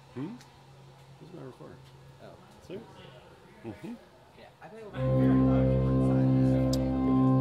Who's my recorder? Oh. See? Mm-hmm. Yeah, I think we're going to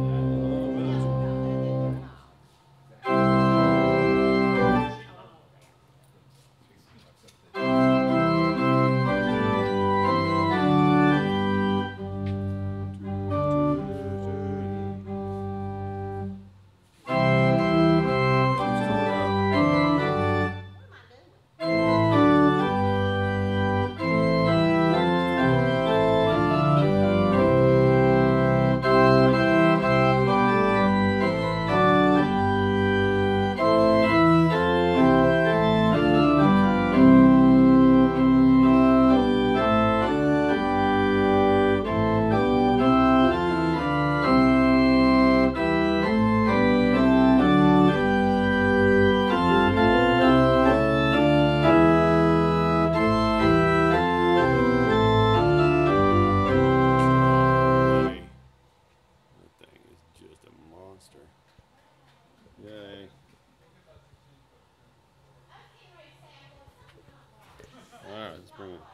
Yay. Alright, let's bring it.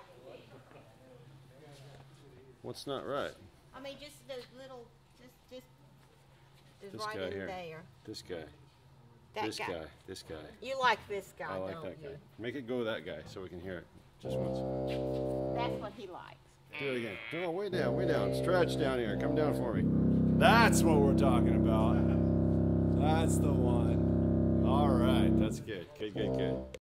What's not right? I mean, just the little, just This right guy in here. there. This guy. That This guy. guy. This guy. You like this guy, I like don't that you? guy. Make it go that guy so we can hear it. Just once. That's what he likes. Do it again. No, way down, way down. Stretch down here. Come down for me. That's what we're talking about. That's the one. All right. That's good. Good, good, good.